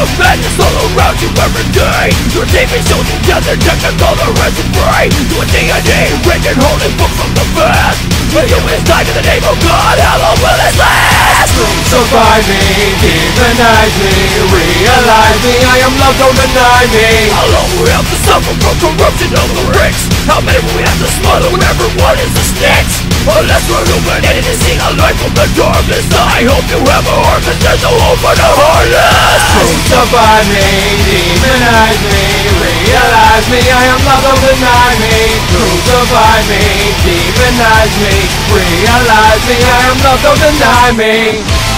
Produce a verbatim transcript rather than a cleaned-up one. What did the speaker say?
the madness all around you every day. Your demons show you death and check and call the rest and pray. To a D N A written holy book from the past. When humans die in the name of God, how long will this last? Crucify me, demonize me, realize me, I am loved, don't deny me. How long will we have to suffer from corruption of the rich? How many will we have to smother when everyone is a snitch? Unless we're illuminated and seeing a light from the darkness, I hope you have a heart, cause there's no hope for the heartless. Crucify me, demonize me, realize me, I am loved, don't deny me. Crucify me, demonize me, realize me, I am loved, don't deny me.